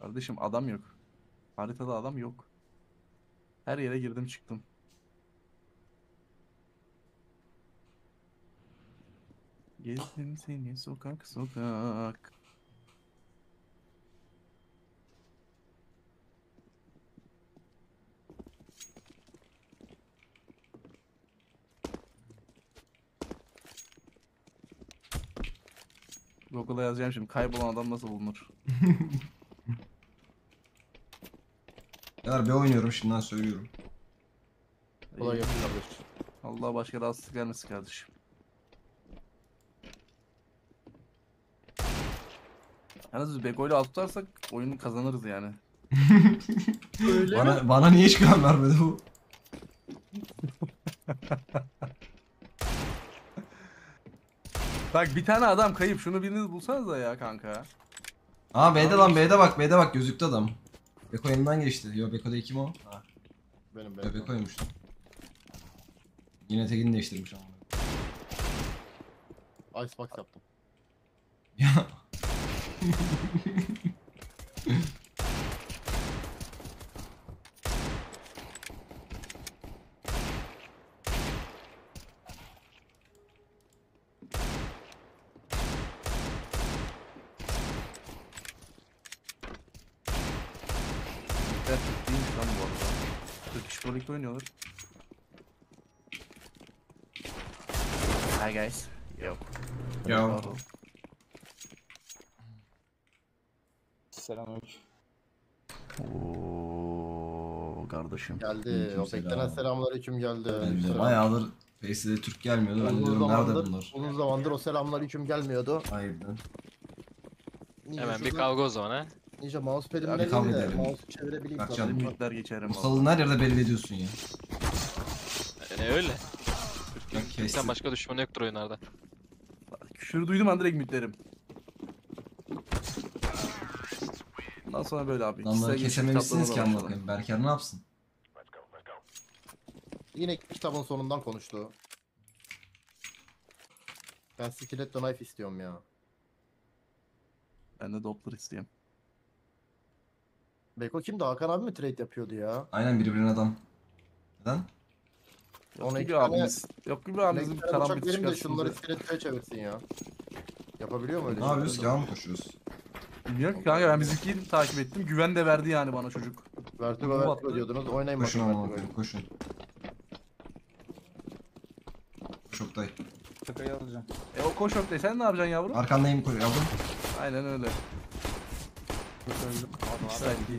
Kardeşim adam yok. Haritada adam yok. Her yere girdim çıktım. Gezdim seni sokak sokak. Google'a yazacağım şimdi. Kaybolan adam nasıl bulunur? Eğer B oynuyorum şimdiden söylüyorum. Kolay gelsin kardeş. Allah başka rahatsızlık gelmesin kardeşim. Yalnız biz Beko ile alt tutarsak oyunu kazanırız yani. Öyle mi? Bana niye hiç güven vermedi bu? Bak bir tane adam kayıp. Şunu biriniz bulsanız da ya kanka. Aa B'de lan B'de bak gözüktü adam. Beko yanından geçti. Yo Beko değil kim o? Ha. Benim Yo Beko'ymuş. Yine tekini değiştirmiş ama. Icebox yaptım. Ya. Evet, değilmiş lan bu arada. Türk İş Pro League'de oynuyorlar. Hi guys. Yok. Ya. Selamünaleyküm. Oo kardeşim. Geldi. Aleyküm O beklenen selam. selamünaleyküm geldi. Ben de Selam. bayağıdır Face'de Türk gelmiyordu. Ben de diyorum nerede bunlar? Uzun zamandır o selamünaleyküm gelmiyordu. Hayırdır? Hemen bir kavga o zaman ha. Ninja mousepad'im Hadi nerede kavga de edelim. mouse çevirebileyim Bak sana. canım. Limitler geçerim. Bu salın her yerde belli ediyorsun ya. Öyle. Bak Sen Face'de. başka düşmanı yoktur oyunlarda. Küfürü duydum an direkt mütlerim. Bundan sonra böyle abi. Adamları Kişisel kesememişsiniz ki kitaplarına amına da koyayım. Berker ne yapsın? Yine kitabın sonundan konuştu. Ben Stiletto Knife istiyorum ya. Ben de Doppler isteyeyim. Beko kimdi? Hakan abi mi trade yapıyordu ya? Aynen birbirine adam. Neden? Yok Ona gibi iki tane- abimiz. Yok gibi abimizin Bir tane bıçak karambit verin de çıkarsın şunları bize. Stiletto'ya çevirsin ya. Yapabiliyor mu öyle Ne yapıyoruz ki? Mı koşuyoruz? Bilmiyorum ki kanka ben bizimkiyi takip ettim. Güven de verdi yani bana çocuk. Vertigo Bu Vertigo attı. diyordunuz. Oynayın Koşun bakayım amına Vertigo'yu. koyayım koşun. Koş Oktay. Şakayı alacağım. O koş Oktay sen ne yapacaksın yavrum? Arkandayım koy yavrum. Aynen öyle. Öldüm. Güzel değil.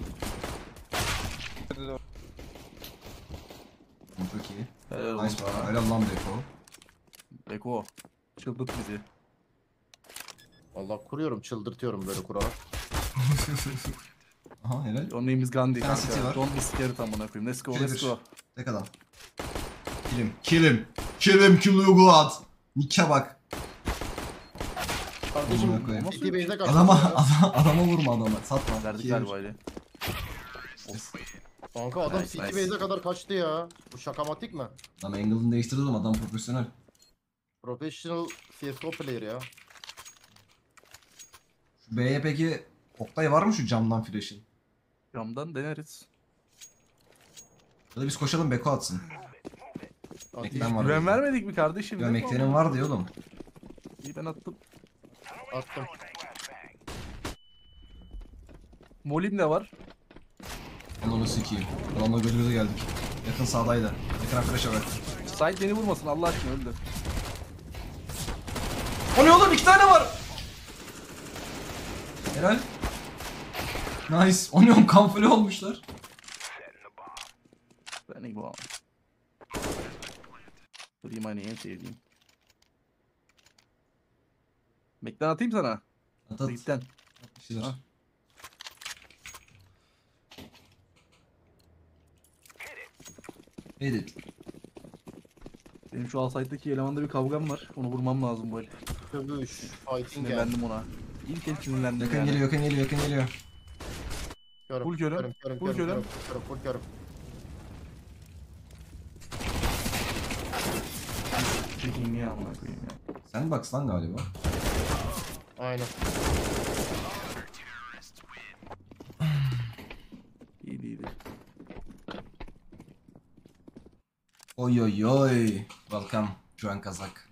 Çok iyi. Helal olsun Nice sana. bana. Helal lan Beko. Beko. Çıldırt bizi. Vallahi kuruyorum, çıldırtıyorum böyle kurarak. Aha helal. Your name is Gandhi Bir tane City kanka. var. Don't be scared amına koyayım. Let's go, let's Çevir. go. Tek adam. Kill him, kill you God. Nick'e bak. Amına Kardeşim koyayım. City Base'e kaçtı. Adama vurma adama. Satma. Verdik Kill. galiba öyle. Kanka adam Nice, City nice. Base'e kadar kaçtı ya. Bu şakamatik mi? Adam angle'ını değiştirdi oğlum. Adam profesyonel. Professional CSGO player ya. Şu B'ye peki Oktay var mı şu camdan flash'in? Camdan deneriz. Ya da biz koşalım Beko atsın. Mekten var. Güven bizde. vermedik mi kardeşim? Ya Ne Mekten'in bu? var diyor oğlum. İyi ben attım. Attım. Molim de var. Onu sikeyim. Adamla göz göze geldik. Yakın sağdaydı. Yakın flash'a bak. Sait beni vurmasın Allah aşkına öldü. O ne oğlum? 2 tane var. Helal. Nice. O ne oğlum? Kamufle olmuşlar. Ben iyi bu an. Kırayım hani en sevdiğim. Mekten atayım sana. At at. Mekten. Bir şeyler. Ha. Edit. Benim şu Alsight'taki elemanda bir kavgam var. Onu vurmam lazım bu el. Kövüş. Fighting game. Sinirlendim ona. İlk el sinirlendim Yakın yani. geliyor, yakın geliyor, yakın geliyor. Körüm, Full körüm, körüm, full körüm, körüm. körüm, körüm, full körüm. Çekeyim niye amına koyayım ya. Sandbox lan galiba. Aynen. Oy oy oy. Welcome. Şu an kazak.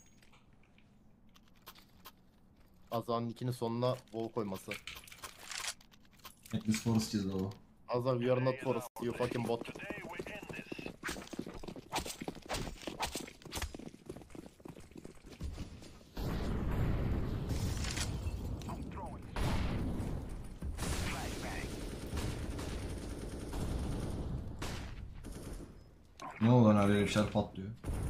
Azan ikinin sonuna wall koyması. Hepimiz Forest çizdi o. Azan we are not forest, you fucking bot. Ne oldu lan, öyle bir şeyler patlıyor.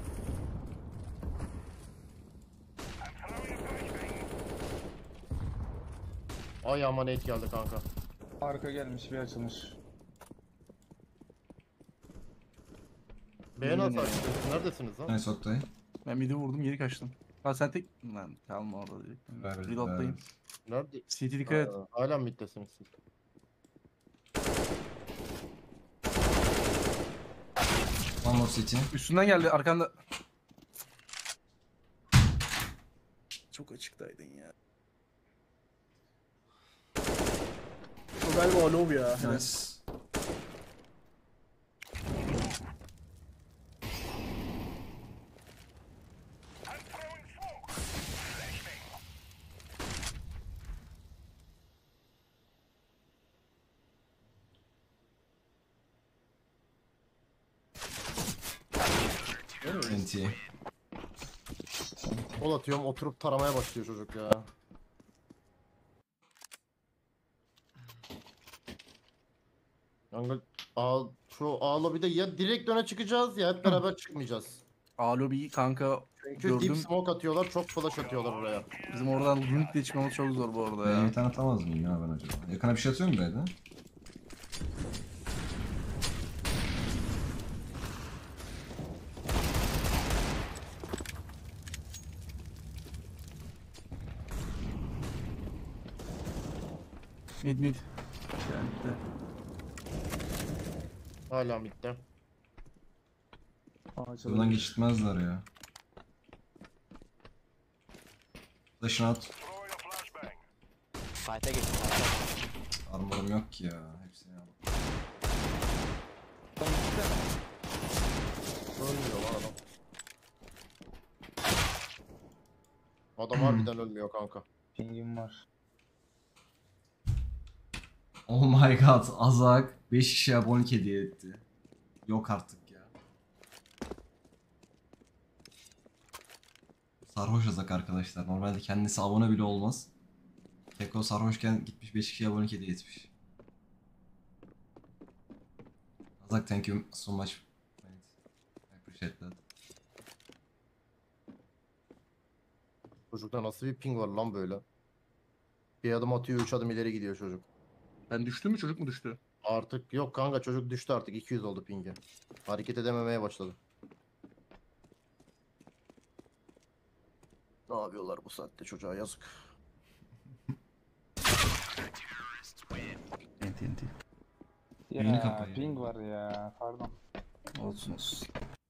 Ay aman et geldi kanka. Arka gelmiş bir açılmış. B'ye nasıl açtınız? Neredesiniz lan? Nice Oktay. Ben midi vurdum geri kaçtım. Ha sen tek... Lan kalma orada direkt. Evet, Reload'dayım. Nerede? CT dikkat et. Hala middesiniz siz. One more city. Üstünden geldi arkanda. Çok açıktaydın ya. O galiba Alov ya. Nice. NT. Kol atıyorum oturup taramaya başlıyor çocuk ya. Kanka şu A lobby'de ya direkt öne çıkacağız ya hep beraber çıkmayacağız. Alobi kanka Çünkü gördüm. deep smoke atıyorlar, çok flash atıyorlar oraya. Bizim oradan linkle çıkmamız çok zor bu arada Ben ya. bir tane atamaz mıyım ya ben acaba? Yakına bir şey atıyor mu B'de? Mid mid. Yani Hala midde. Buradan geçitmezler ya. Flash'ını at. Fight'e geçtim. Armorum yok ki ya. Hepsini al. Ölmüyor lan adam. Adam harbiden ölmüyor kanka. Pingim var. Oh my god. Azak 5 kişi abonelik hediye etti. Yok artık ya. Sarhoş Azak arkadaşlar. Normalde kendisi abone bile olmaz. Keko sarhoşken gitmiş 5 kişiye abonelik hediye etmiş. Azak, thank you so much. I appreciate that. Çocukta nasıl bir ping var lan böyle. Bir adım atıyor, 3 adım ileri gidiyor çocuk. ben düştüm mü çocuk mu düştü? Artık yok kanka, çocuk düştü artık, 200 oldu pingi. Hareket edememeye başladı. Ne yapıyorlar bu saatte çocuğa, yazık. Enti enti. Yayını Ya kapa ya. ping var ya. Pardon. Olsun olsun.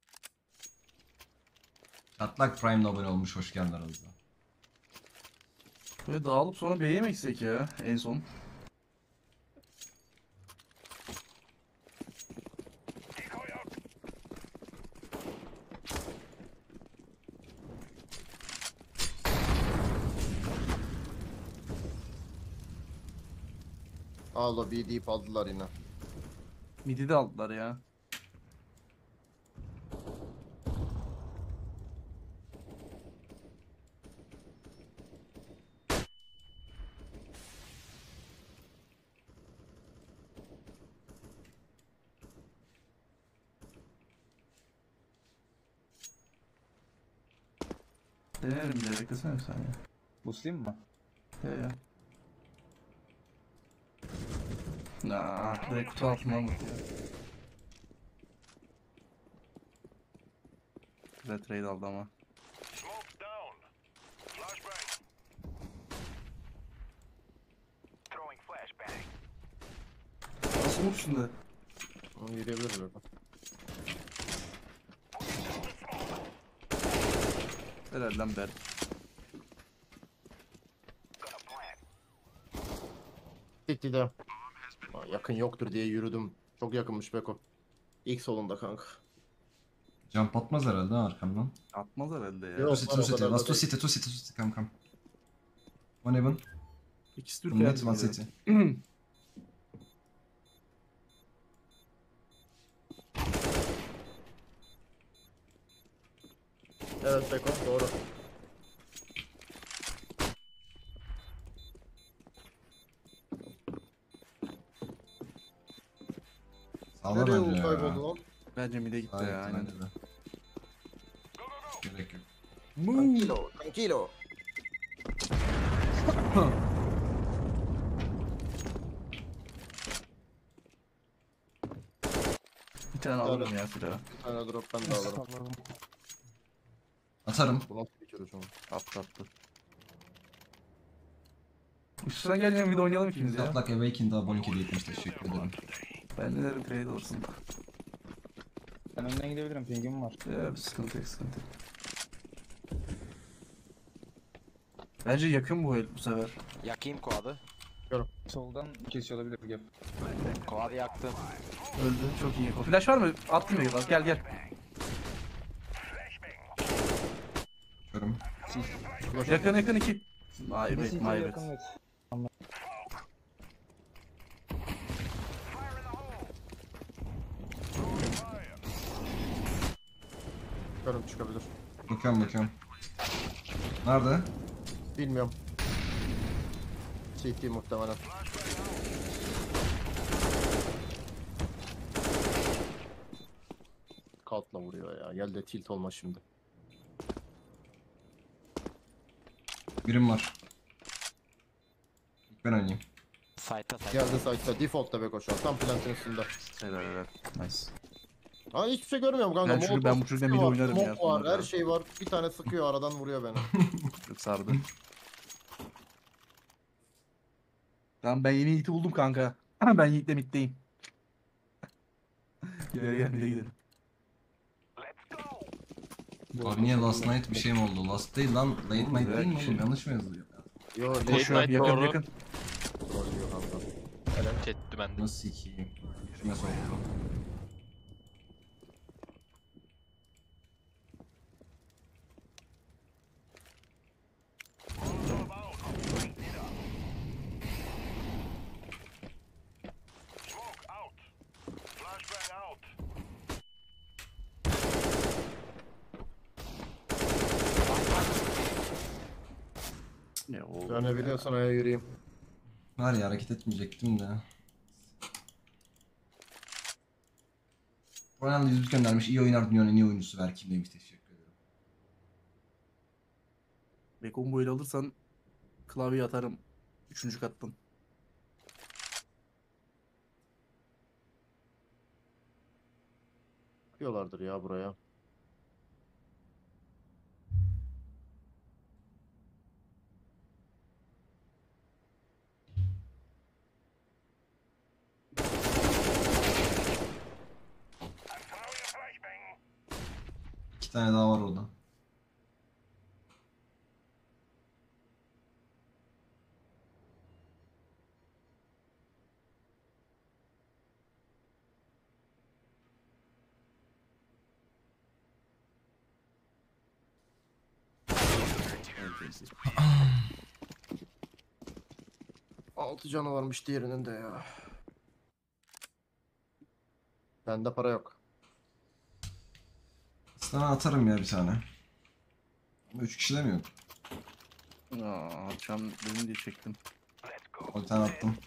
Çatlak Prime'le abone olmuş. Hoş geldin aramızda. Böyle dağılıp sonra B'ye mi gitsek ya en son? Allah bir deyip aldılar yine. Midi de aldılar ya. Denerim bir beklesene bir saniye. Buslayayım mı? Ya. Nah, direkt kutu altından bakıyor. Güzel trade aldı ama. Nasıl vursun? Onu yürüyebilirler. Helal lan Berk. City'de. Yakın yoktur diye yürüdüm. Çok yakınmış Beko. İlk solunda kanka. Jump atmaz herhalde ha arkamdan. Atmaz herhalde ya. Yok. Two city, lan, two o city. kadar da Last two değil. city, two city, two city. Come, come. One even. İkisi Türk Net hayatı one gibi. city. Evet Beko doğru. Sağlar Nereye bence o kayboldu ya. lan? Bence mid'e gitti Hayır, ya aynen. bence de. Gerek yok. Tranquilo, tranquilo. Bir tane alırım ya silahı. Bir tane drop ben de alırım. Salladım. Atarım. Bu nasıl bir kere şu an? Attı attı. Üstüne geleceğim bir de oynayalım ikimiz ya. Zatlak Awakened'a abone hediye etmiş. Teşekkür ederim. Ben ne derim trade olsun. Ben önden gidebilirim. Pingim var. Ya bir sıkıntı yok sıkıntı yok. Bence yakın bu el bu sefer. Yakayım koadı. Soldan kesiyor olabilir gap. Koadı yaktım. Öldü çok iyi. Flash var mı? Attım ya gel gel. Görüm. Yakın yakın iki. Bir Maybet CT maybet. yakın et. Görüm çıkabilir. Bakıyorum. Nerede? Bilmiyorum. CT muhtemelen. Kaltla vuruyor ya. Gel de tilt olma şimdi. Birim var. İlk ben oynayayım. Site'ta site. Geldi site'da. Default'ta Beko şu an. Tam plantin üstünde. Helal helal. Nice. Ha hiçbir şey görmüyorum kanka. Ben çünkü ben bu çocukla mid var, oynarım ya smoke var, sonunda. her şey var. Bir tane sıkıyor aradan vuruyor beni. Çok sardı. Tamam ben yeni Yiğit'i buldum kanka. Ben Yiğit'le middeyim. Gel mid'e gidelim. Abi niye Last Night bir şey mi oldu? Last değil lan. Late Night değil mi oğlum? Yanlış mı yazılıyor? Yo Late ne Koşuyor night yakın doğru. yakın. oluyor kanka. Çetti bende. Nasıl sikiyim? Kime soktu? Ya oğlum. Dönebiliyorsan aya yürüyeyim. Var ya hareket etmeyecektim de. Ronaldo 100 göndermiş. İyi oynar dünyanın en iyi oyuncusu Berkin demiş. Teşekkür ederim. Bekon bu el alırsan klavye atarım. 3. kattan. Yapıyorlardır ya buraya. İki tane daha var orada. Altı canı varmış diğerinin de ya. Bende para yok. Sana atarım ya bir tane. Ama 3 kişi de mi yok? Aa, akşam benim diye çektim. Bir tane attım.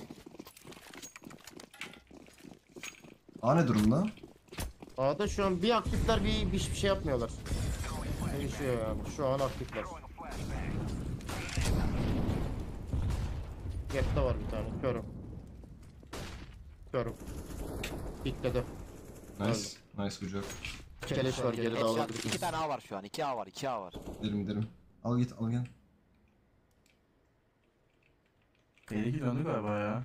A ne durumda? A'da şu an bir aktifler bir şey yapmıyorlar. Değişiyor yani. Şu an aktifler. Gap'te var bir tane. Körüm. Körüm. Pikledi. Nice. Nice kucak. Keleş var geri Headshot. dağılabilir. 2 tane A var şu an. 2 A var. 2 A var. Derim. Al git al gel. Belki döndü galiba ya.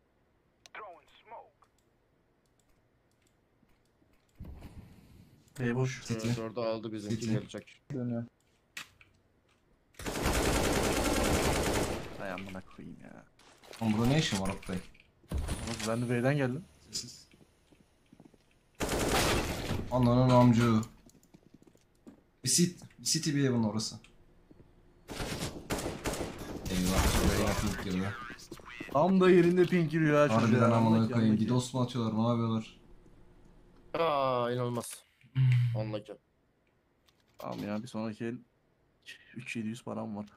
B boş. City. Evet, orada aldı bizimki City. gelecek. Dönüyor. Hay amına koyayım ya. Oğlum burada ne işin var Oktay? Ama ben de B'den geldim. Sessiz. Ananın amcığı. Bir city bir evin orası. Eyvah. Şuraya yine pink girdi. Tam da yerinde pink giriyor ha çocuğa. Harbiden amına Yandaki, koyayım. yandaki. DDoS mu atıyorlar? Ne yapıyorlar? İnanılmaz. Ondaki. Tamam ya bir sonraki el 3700 param var.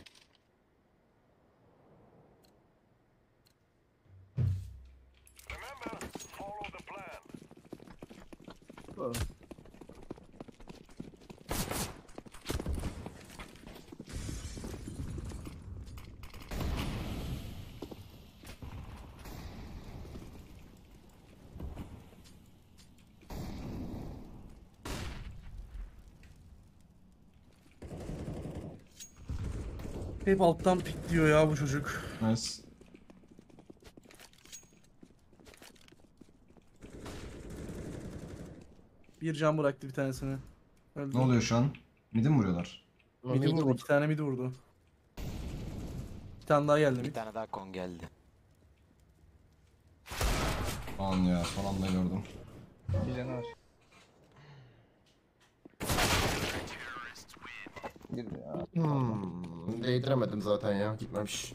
Hep alttan pik diyor ya bu çocuk. Nice. Bir can bıraktı bir tanesini. Öldü. Ne oluyor şu an? Midi mi vuruyorlar? Midi vurdu. 2 tane midi vurdu. Bir tane daha geldi Bir mid. tane daha kon geldi. Aman ya son anda gördüm. Bir canı var. Girdi ya. Değdiremedim zaten ya. Gitmemiş.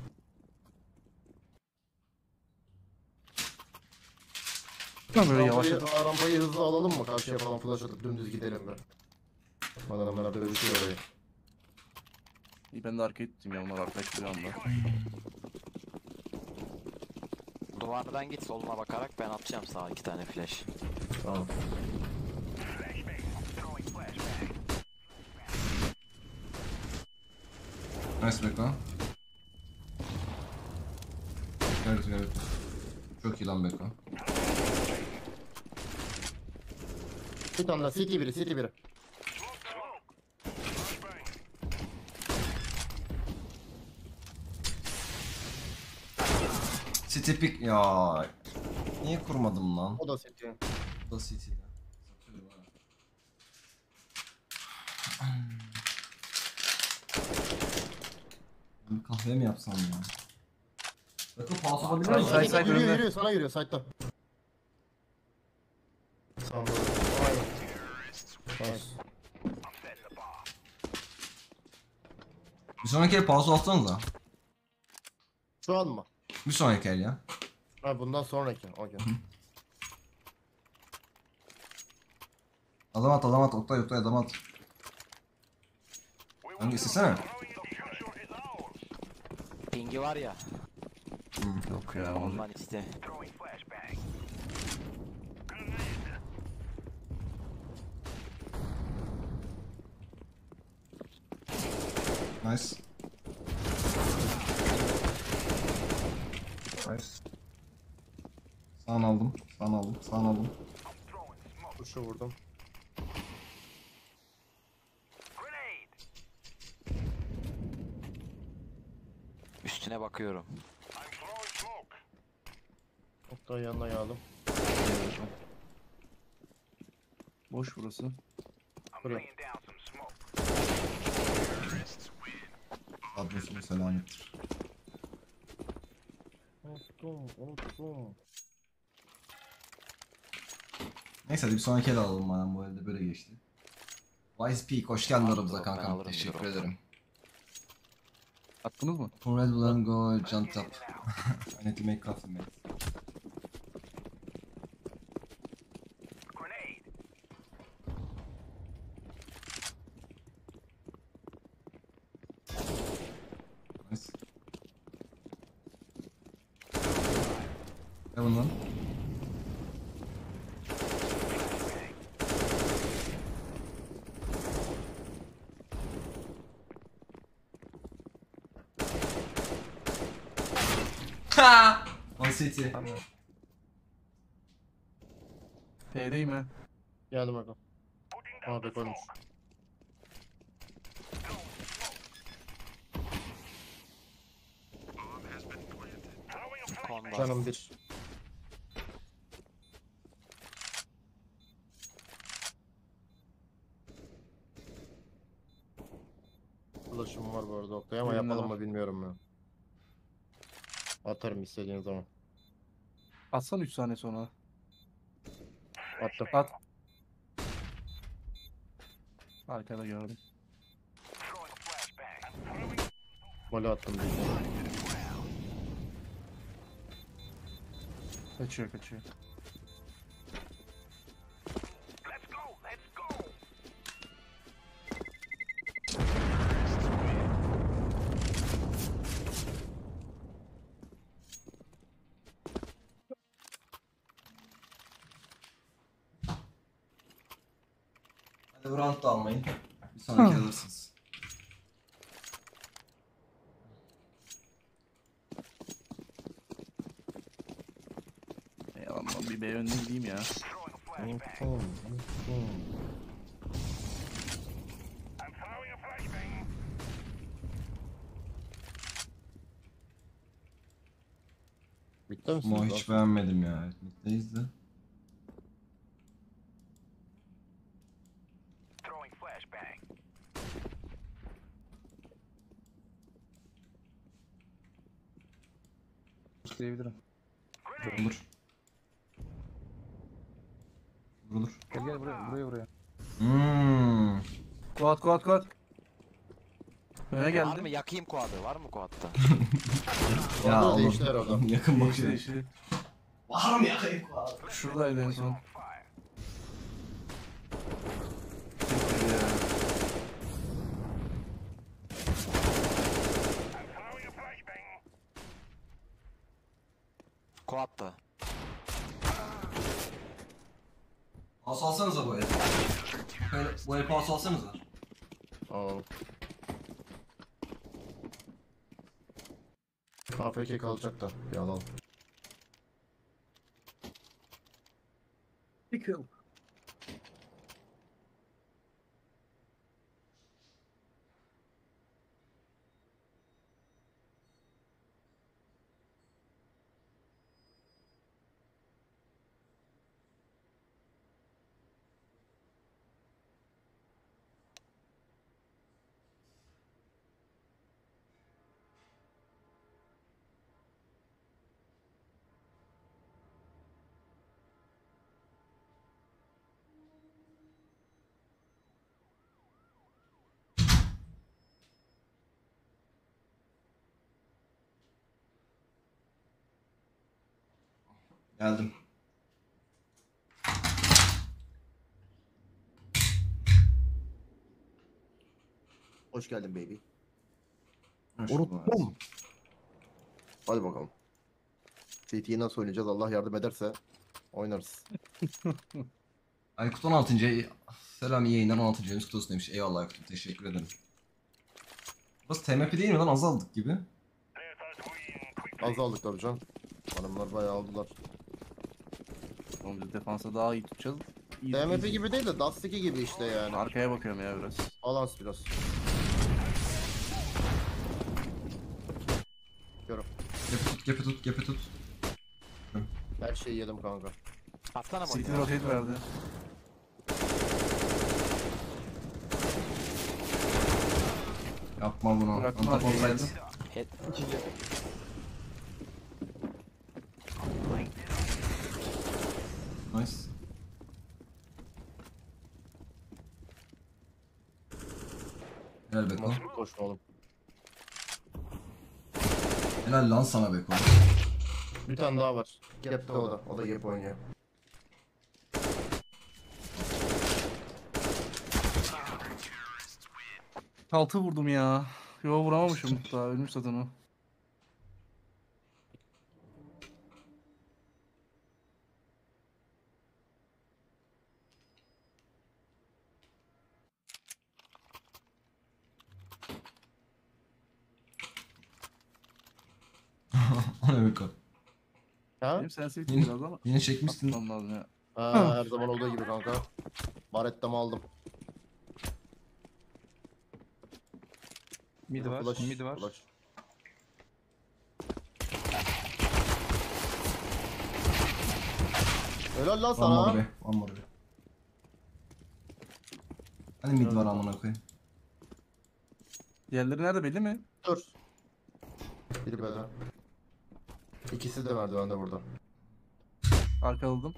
Tamam böyle yavaş. Rampayı hızlı alalım mı? Karşıya falan flash atıp dümdüz gidelim be. Adamlar dövüşüyor orayı. İyi ben de arkaya tuttum ya onlar arkadaş bir anda. Duvardan git soluna bakarak ben atacağım sağa 2 tane flash. Tamam. Nice Beko. Evet evet. Çok iyi lan Beko. Bir tane daha city biri, city biri. City pick ya. Niye kurmadım lan? O da city. Bu da City'de. Satıyorum ha. Bir kahve mi yapsam ya? Beko paus olabilir mi? Say, say, Yürüyor önünde. yürüyor sana yürüyor site'da. Sağ Aynen. Nice. Bir sonraki el paus atsanıza. Şu an mı? Bir sonraki el ya. Ha bundan sonraki. Okay. Adam at. Oktay adam at. Hangi istesene? Pingi var ya. Yok ya. Ondan iste. Nice. Nice. Sağını aldım. Kuşu vurdum. Üstüne bakıyorum. Oktay yanına geldim. Boş burası. Buraya. Kadrosun selamettir. Unuttum. Neyse hadi bir sonraki el alalım madem bu elde böyle geçti. Wise Peak hoş geldin Alırım, aramıza ben kankam. alırım, Teşekkür diyorum. ederim. Attınız mı? From Red Bull and go jump up. I need to make coffee mate. Nice. Ne bundan? Ha! On City. T'deyim ha. Geldim bakalım. Abi koymuş. Kon var. Canım bir. Flash'ım var bu arada Oktay ama Benim de yapalım var. mı bilmiyorum ya. Atarım istediğin zaman. Atsan 3 saniye sonra. Attım. At. Arkada gördüm. Gol attım bir. Kaçıyor kaçıyor. Hadi bu round da almayın. Bir sonraki alırsınız. Yalan lan bir B önüne gideyim ya. Bitti misin? Ama hiç beğenmedim ya. Evet, middeyiz de. Diyebilirim. Vurulur. Vurulur. Gel gel buraya. Kuat kuat kuat. Öne Var geldi. mı? Yakayım quad'ı. Var mı quad'da? Ya Orada Allah. değişti herhalde. Yakın Değişti bakıyor. değişti. Var mı yakayım? Şuradaydı en son. Quad'da. Pas alsanıza bu el. Böyle, bu el pas alsanıza. Aa. KFK kalacak da bir alalım. Pickle. Geldim. Hoş geldin baby. Hoş Unuttum. bulduk. Hadi bakalım. CT'yi nasıl oynayacağız? Allah yardım ederse oynarız. Aykut 16. Selam iyi yayınlar 16. James Kutos demiş. Eyvallah Aykut'um teşekkür ederim. Burası TMP değil mi lan azaldık gibi. Az aldık tabii can. Hanımlar bayağı aldılar. Oğlum biz defansa daha iyi tutacağız. İyi, TMP iyi. gibi değil de Dust 2 gibi işte yani. Arkaya bakıyorum ya biraz. Balans biraz. Görüm. Gepe tut. Her şeyi yedim kanka. Atsana City boyu. rotate verdi. Yapma bunu. Bıraktım Antap arkaya olsaydı. geldim. Head. Nice. Helal Beko. Nasıl koşma oğlum. Helal lan sana Beko. Bir tane daha var. Gap'te o da. O da gap oynuyor. Altı vurdum ya. Yo vuramamışım daha ölmüş zaten o. O ne Beko? Ha? Benim sensitivity Yine- biraz ama. Yine çekmişsin. Atmam lazım ya. Her zaman olduğu gibi kanka. Barettamı aldım. Mid var. Flash, Mid var. flash. Helal lan One more sana. be. One more be. Hani mid var amına koyayım. Diğerleri nerede belli mi? Dur. Biri böyle. İkisi de merdivende burada. Arkaladım.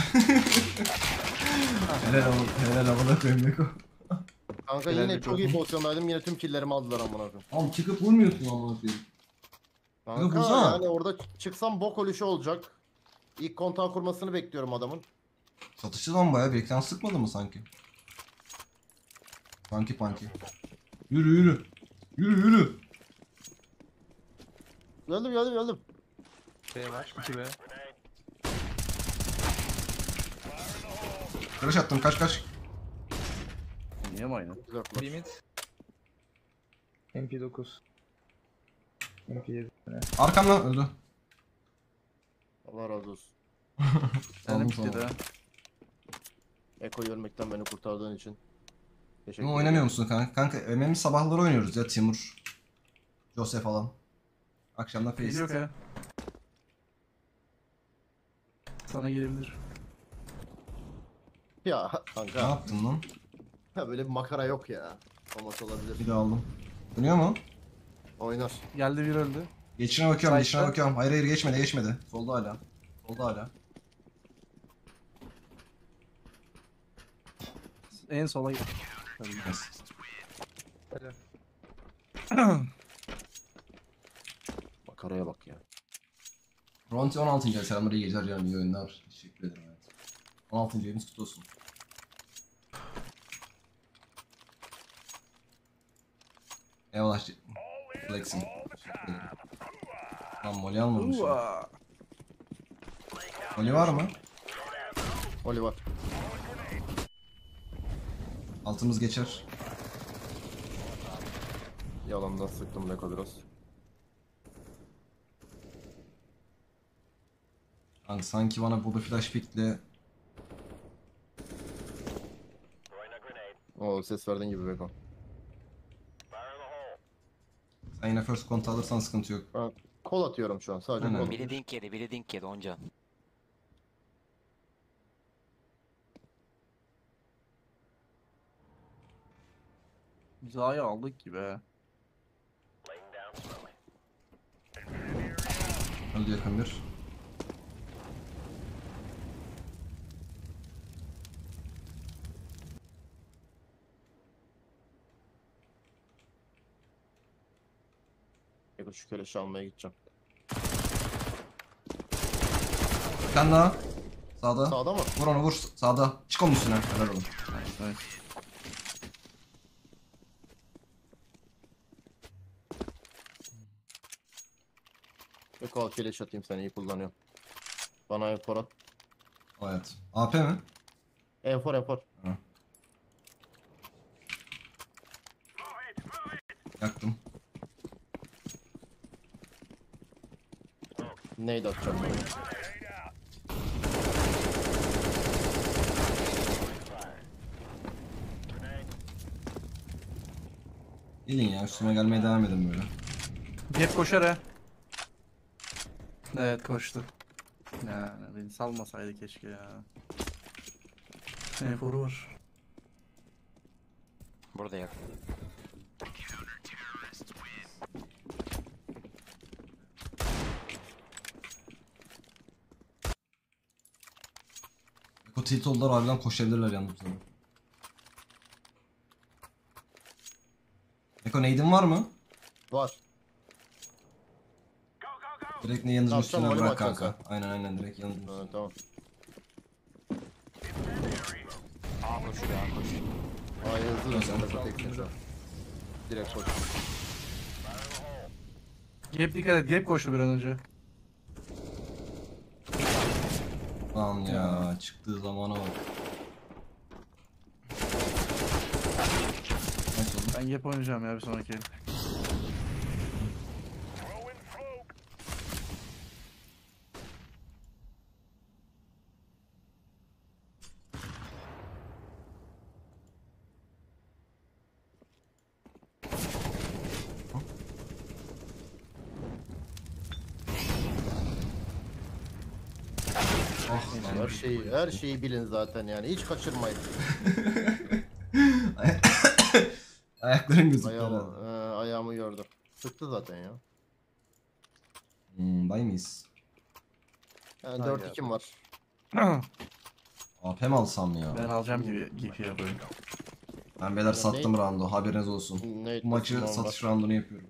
Helal amına koyayım Beko. Kanka Helal yine bir çok iyi takım. pozisyondaydım. Yine tüm killlerimi aldılar amına koyayım. Oğlum çıkıp vurmuyorsun amına koyayım. Kanka vursana. yani orada çıksam bok oluşu olacak. İlk kontağı kurmasını bekliyorum adamın. Satışçı lan bayağı bir ekran sıkmadı mı sanki? Sanki panki. Yürü yürü. Yürü yürü. Geldim. B var. 2B. Kırış attım kaç. Niye mi aynı? Dörtler. B mid. MP9. MP7. Arkamda öldü. Allah razı olsun. Senin Tamam, bitti de. Eko'yu ölmekten beni kurtardığın için. Teşekkür Bunu ederim. oynamıyor musun kanka? Kanka MM sabahları oynuyoruz ya Timur. Jose falan. Akşamda Değil face. yok ya. Sana gelebilir. Ya Ne kanka. yaptın lan? Ya böyle bir makara yok ya. Olması olabilir. Bir de aldım. Dönüyor mu? Oynar. Geldi bir öldü. Geçine bakıyorum, geçine Sayfa. bakıyorum. Hayır geçmedi. Solda hala. Solda hala. En sola git. Yes. Helal. Makaraya bak ya. Ronti 16. ay selamlar, iyi geceler canım, iyi oyunlar. Teşekkür ederim. Evet. 16. ayımız kutlu olsun. Eyvallah. Flexing. Teşekkür ederim. Lan Molly almamışım. Uva. Molly var mı? Oliver. Altımız geçer. Yalandan sıktım Beko biraz. Kanka sanki bana burada flash pickle Oo ses verdiğin gibi Beko. sen yine first contact alırsan sıkıntı yok. Ben kol atıyorum şu an sadece Aynen. kol. Biri dink yedi, biri dink yedi onca. Biz A'yı aldık gibi he. Öldü yakın bir. Beko şu keleşi almaya gideceğim. Bir tane daha. Sağda. Sağda mı? Vur onu vur. Sağda. Çık onun üstüne. Helal oğlum. Evet. Beko al keleş atayım, seni iyi kullanıyorum. Bana enfor at. Evet. AP mi? Enfor. Yaktım. Neydi atacağım ben? Gelin ya, üstüme gelmeye devam edin böyle. Hep koşar he. Evet koştu. Ya beni salmasaydı keşke ya. Eforu var. Burada yak. Eko tilt oldular, harbiden koşabilirler yalnız sana. Eko nade'in var mı? Var. Direkt ne yanınızın Tamam, üstüne tamam, bırak oyunu kanka. Aynen direkt yanınızın üstüne. Evet, tamam. A koşuyor, A koşuyor. Ay hızlı döneceğim Beko teksin şu an. Direkt koş. Gap dikkat et. Gap koştu bir an önce. Lan ya, çıktığı zamana bak. Nasıl oldu? Ben gap oynayacağım ya bir sonraki el. Ah lan. Her şeyi bilin zaten yani. Hiç kaçırmayın. Ayakların gözüktü Ayağımı, herhalde. ayağımı gördüm. Sıktı zaten ya. Bay mıyız? Yani Hay 4-2'm var. AP mi alsam ya? Ben alacağım gibi GP yapıyorum. Ben beyler sattım roundu, haberiniz olsun. Ne Bu maçı satış roundunu yapıyorum.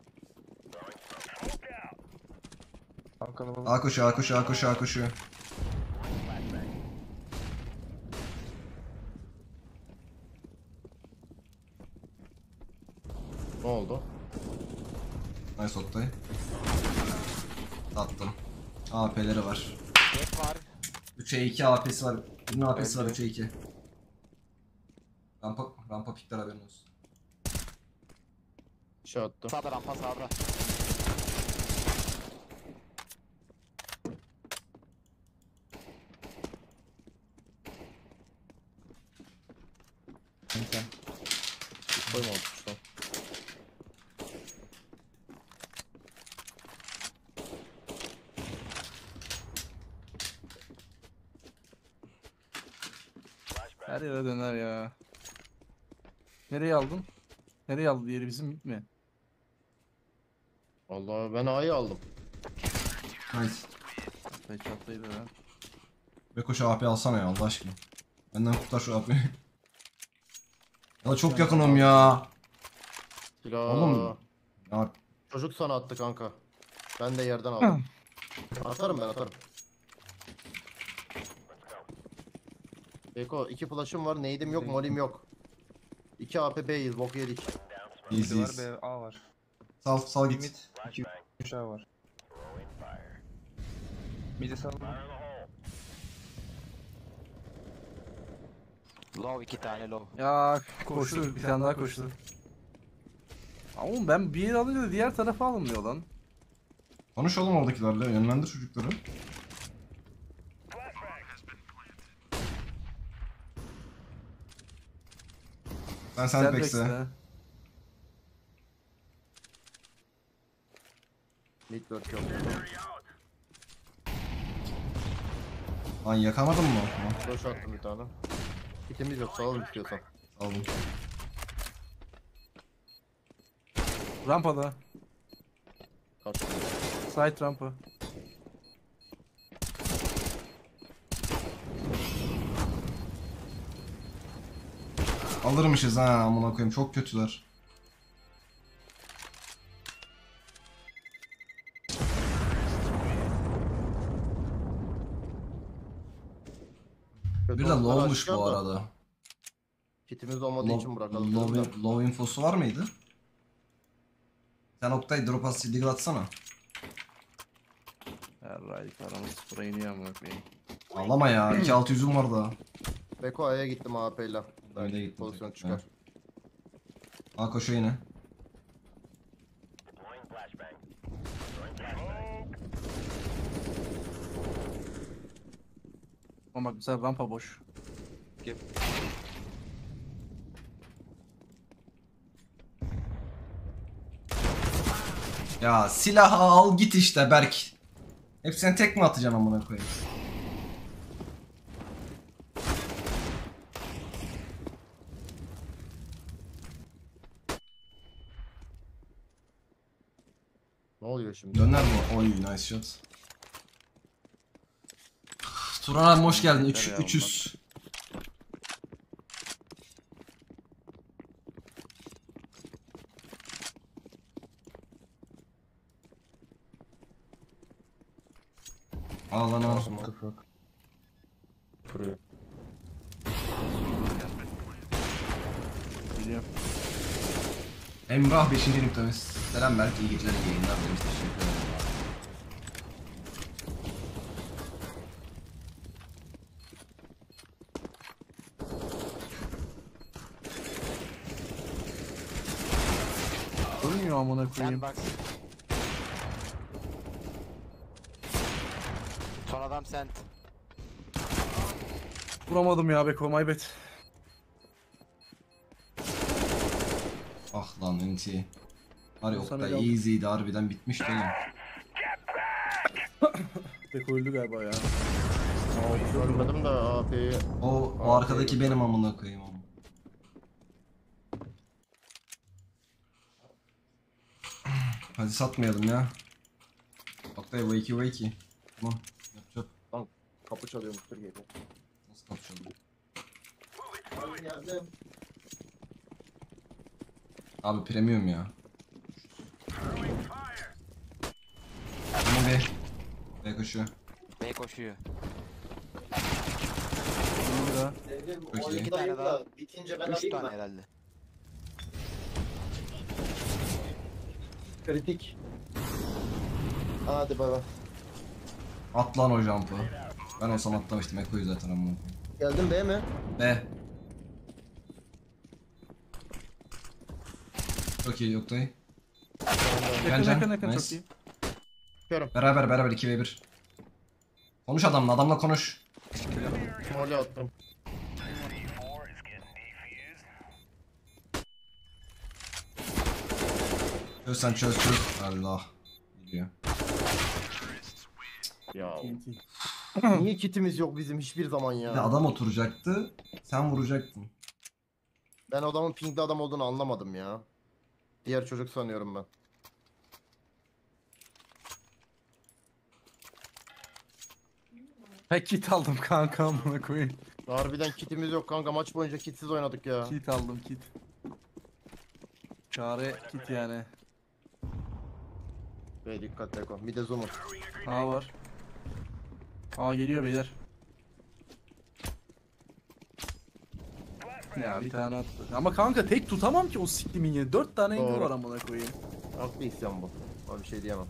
Halkalı A koşu, A koşu, A koşu, A koşu. Ne oldu? Nice Oktay. Sattım. AP'leri var. Jet var. 3'e 2 AP'si var. Birinin AP'si var 3'e 2. Rampa pikler haberin olsun. Şey attım. Sağda rampa sağda. Sen. Koyma atmışlar. Her yere döner ya. Nereye aldın? Nereye aldı diğeri bizim mid mi? Vallahi ben A'yı aldım. Nice. Çatlıydı ha. Ve koş AP alsana ya Allah aşkına. Benden kurtar şu AP'yi. Ya çok yakınım ya. Silah. Oğlum. Ya Çocuk sana attı kanka. Ben de yerden aldım. Atarım ben atarım. Beko 2 flash'ım var. Nade'im yok, molim yok. 2 AP B'yiz, bok yedik. easy B var, easy. B A var. Sal Bir git. mid, 2 3 A var. Mid'e salın. Low 2 tane low. Ya koştu, bir tane daha koştu. Ama ben bir yer alınca da diğer tarafa alınmıyor lan. Konuş oğlum oradakilerle. Yönlendir çocukları. Sen Sandbags'e. Sandbags'te. Network yok. Lan yakamadın mı? Flash attım bir tane. Kitimiz yok, sağ istiyorsan. Aldım. Rampada. Kaçtım. Side rampa. Alırmışız ha amına koyayım çok kötüler. Bir de low'muş bu arada. Kitimiz olmadığı için bırakalım. Low infosu var mıydı? Sen Oktay drop as deagle atsana. Her raylık aramız sıfıra iniyor amına koyayım. Ağlama ya 2600'üm var daha. Beko A'ya gittim AP ile. Öyle gittim. Pozisyon çıkar. Ha koşuyor yine. Ama bak mesela rampa boş. Ya silahı al git işte Berk. Hepsini tek mi atacaksın amına koyayım? Ne oluyor şimdi? Döner mi? Oy nice shot. Turan abi hoş geldin. 300. Al lan al. Kuruyor. Biliyorum. Emrah 5. nüktemiz. Selam Berk, iyi geceler, iyi yayınlar demiş. Teşekkür ederim. Ölmüyor amına koyayım. Sandbox. Son adam sent. Vuramadım ya Beko, my bad. Ah lan NT. Var ya Sana Oktay geldi. easy'ydi harbiden bitmişti oğlum. Beko öldü galiba ya. Görmedim de AP'yi. O arkadaki benim amına koyayım ama. Hadi satmayalım ya. Oktay wakey wakey. Tamam. Yapacak. Kapı çalıyor, müşteri geliyor. Nasıl kapı oldum. Geldim. Abi premium ya. Bunu bir. B koşuyor. B koşuyor. Bir daha. Sevgilim, Çok iyi. 12'dayım da bitince ben 3 alayım tane mı? herhalde. Kritik. Hadi baba. At lan o jump'ı. Ben olsam atlamıştım. Eko'yu zaten ama. Geldin B mi? B. Çok iyi Oktay. Yakın Can, yakın yakın nice. çok iyi. Beraber 2v1. Konuş adamla konuş. Molly attım. Çöz sen çöz. Allah. Gidiyor. Ya TNT. niye kitimiz yok bizim hiçbir zaman Bir de ya? adam oturacaktı. Sen vuracaktın. Ben adamın pingli adam olduğunu anlamadım ya. Diğer çocuk sanıyorum ben. Ha kit aldım kanka amına koyayım. Harbiden kitimiz yok kanka, maç boyunca kitsiz oynadık ya. Kit aldım kit. Çare kit yani. Bey dikkat Eko. Bir de zoom'u. A var. A geliyor beyler. Ya bir tane attı. Ama kanka tek tutamam ki o siklimin yine. 4 tane angle Doğru. var amına koyayım. Haklı isyan bu. Ona bir şey diyemem.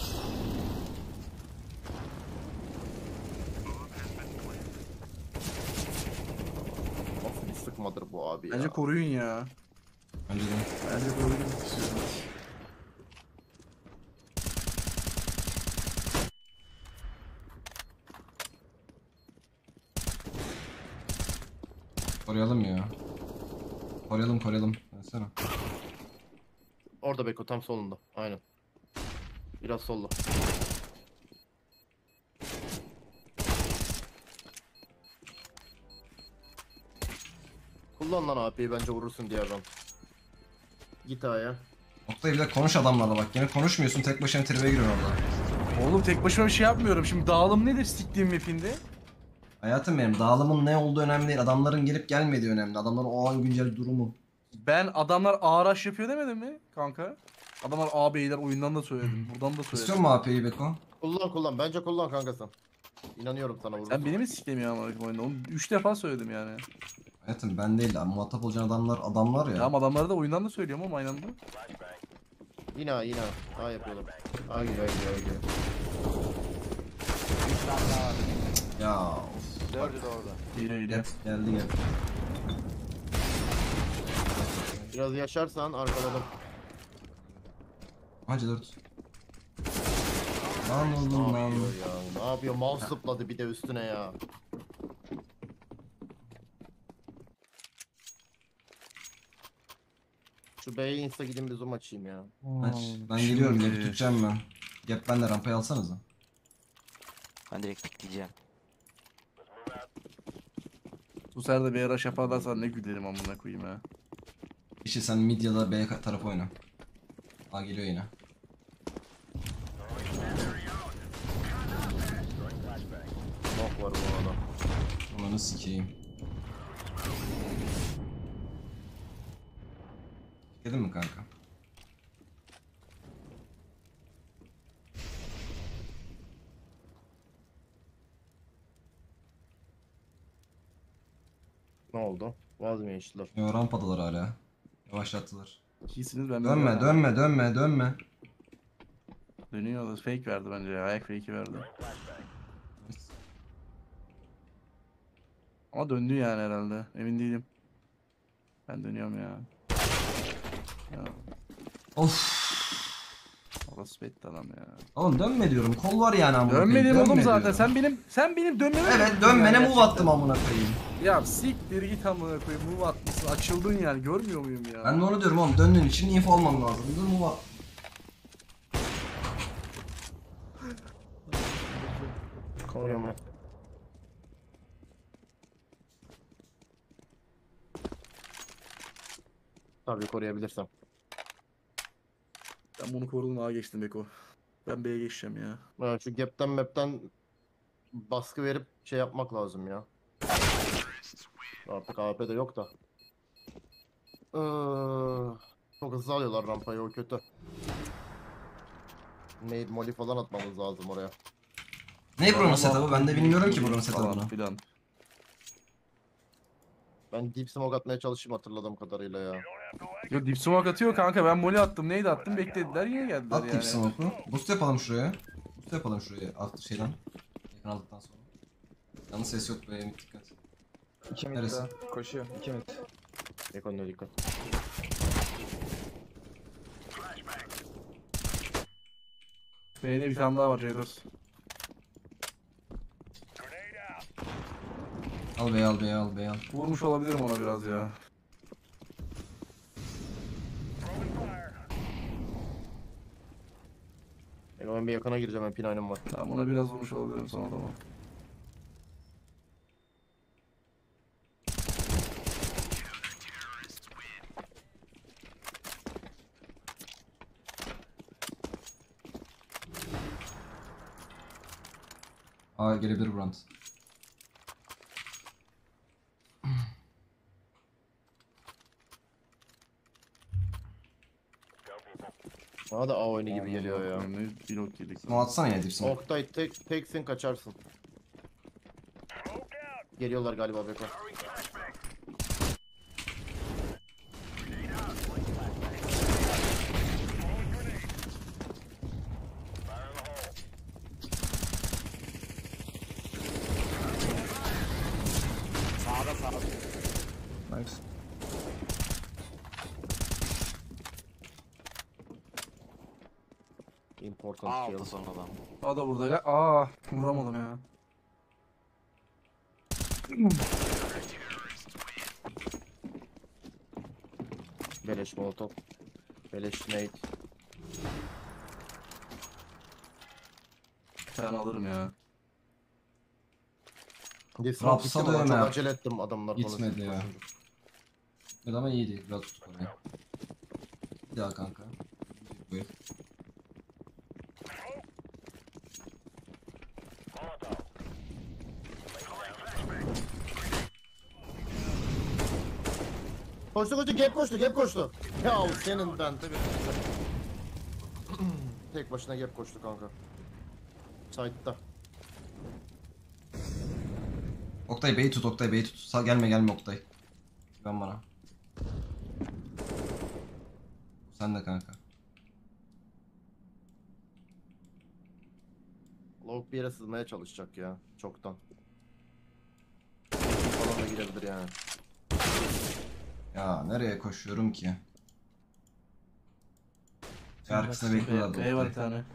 Nasıl bir sıkmadır bu abi ya. Bence koruyun ya. Bence de. Bence koruyun. Koruyalım ya. Koruyalım. Versene. Orada Beko tam solunda. Aynen. Biraz solda. Kullan lan AP'yi, bence vurursun diğer round. Git A'ya. Oktay bir de konuş adamlarla bak. Yine konuşmuyorsun. Tek başına tribe giriyorsun orada. Oğlum tek başıma bir şey yapmıyorum. Şimdi dağılım nedir siktiğim map'inde? Hayatım benim. Dağılımın ne olduğu önemli değil. Adamların gelip gelmediği önemli. Adamların o an güncel durumu. Ben adamlar A rush yapıyor demedim mi kanka? Adamlar A beyler oyundan da söyledim. Buradan da İstiyor söyledim. mu AP'yi Beko? Kullan. Bence kullan kanka sen. İnanıyorum sana vurursun. Sen beni mi siklemiyorsun amına oyunda? Oğlum 3 defa söyledim yani. Hayatım ben değil. Muhatap olacağın adamlar ya. Tamam adamları da oyundan da söylüyorum ama aynı anda. Yine A yapıyorlar. A geliyor. Ya of. 4'ü de orada. Geliyor. Geldi. Biraz yaşarsan arkaladım. Hacı 4. Lan Ne oğlum lan. yapıyor ya? Ne yapıyor? Mouse zıpladı bir de üstüne ya. Şu B'ye insta gidin bir zoom açayım ya. Aç. Ben geliyorum. Geri tutacağım ben. Gap ben de rampayı alsanıza. Ben direkt pikleyeceğim. Bu sefer de bir rush yaparlarsa ne gülerim amına koyayım ha. İşte sen mid ya da B tarafı oyna. A geliyor yine. Nok var bu arada. Ulanı sikeyim. Yedin mi kanka? Ne oldu? Vaz mı geçtiler? Yo rampadalar hala. Yavaşlattılar. İyisiniz ben Dönme. Dönüyor da fake verdi bence ya. Ayak fake'i verdi. Ama döndü yani herhalde. Emin değilim. Ben dönüyorum ya. Ya Of. orası betti adam ya. Oğlum dönme diyorum. Kol var yani amına koyayım. Dönmedim oğlum Dönme zaten. diyorum. Sen benim dönmeme Evet mi dönmene yani move attım amına koyayım. Ya siktir git amına koyayım. Move atmışsın. Açıldın yani. Görmüyor muyum ya? Ben de onu diyorum oğlum. Döndüğün için info almam lazım. Dur move at. Koruyorum ben. Tabii koruyabilirsem. Ben bunu korudum A'ya geçtim Beko. Ben B'ye geçeceğim ya. Şu gap'ten map'ten baskı verip şey yapmak lazım ya. Artık AP de yok da. Çok hızlı alıyorlar rampayı, o kötü. Nade molly falan atmamız lazım oraya. Ne buranın Tamam, setup'ı? Ben de bilmiyorum ki buranın falan setup'ını. filan. Ben deep smoke atmaya çalışayım hatırladığım kadarıyla ya. Yo dip smoke atıyor kanka, ben molly attım neydi attım beklediler yine geldiler At yani. dip smoke'u. Boost yapalım şuraya. Boost yapalım şuraya. Alt şeyden. Yakın aldıktan sonra. Yalnız ses yok be, Emit dikkat. 2 mid Neresi? daha. Koşuyor. 2 mid. Ekonomiye dikkat. B'de bir tane daha var Ceydos. Al bey al bey al bey al. Vurmuş olabilirim ona biraz ya. Ben bir yakına gireceğim, MP9'ım var. Tamam, ona biraz vurmuş olabilirim sonra tamam. Aa gelebilir Brand. Bana da A oyunu gibi geliyor ya. Ne pilot yedik. Smoke atsana ya dip smoke. Oktay teksin, kaçarsın. Geliyorlar galiba Beko. Sağda sağda. Nice. Important A kill. aldı sonradan. O da burada ya. Aa, vuramadım ya. Beleş molotov. Beleş nade. Ben alırım ya. Deep smoke Raps gitti mi? alıyorum Çok ya. acele ettim adamlar Gitmedi konuşunca. ya. Evet ama iyiydi. Biraz tuttuk orayı. Bir daha kanka. Buyur. Koştu koştu, gap koştu, gap koştu. Ya senin ben. Tek başına gap koştu kanka. Side'da. Oktay B'yi tut, Oktay B'yi tut. Sağ gelme gelme Oktay. Ben bana. Sen de kanka. Lavuk bir yere sızmaya çalışacak ya. Çoktan. Falan da girebilir yani. Ya nereye koşuyorum ki? Arkasına bekliyorlar B var bir Oktay. tane.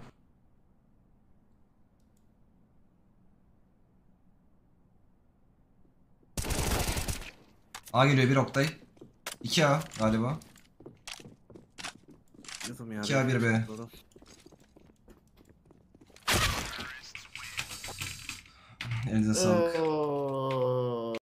A geliyor bir Oktay. 2A galiba. Yazım ya. 2A 1 B. Elinize sağlık.